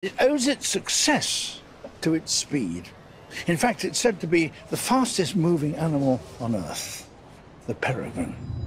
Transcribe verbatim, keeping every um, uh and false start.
It owes its success to its speed. In fact, it's said to be the fastest moving animal on Earth, the peregrine.